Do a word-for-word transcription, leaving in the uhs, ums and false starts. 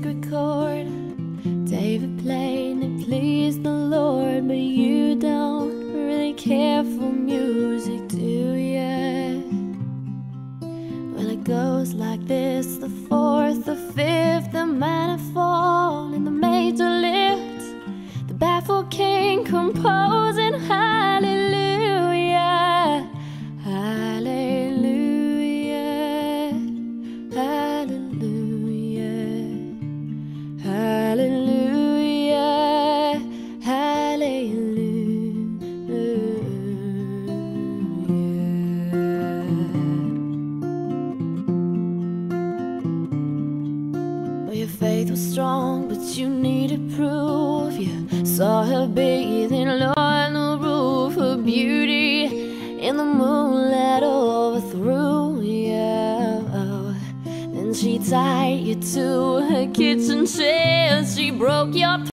sacred chord. David played and it pleased the Lord, but you don't really care for music, do ya? Well, it goes like this: the fourth, the fifth, the minor fall, and the major lift. The baffled king composing hallelujah, hallelujah, hallelujah, hallelujah, hallelujah. Well, your faith was strong, but you needed proof. You saw her bathing on the roof, her beauty in the moonlight overthrew you. Then she tied you to her kitchen chair. She broke your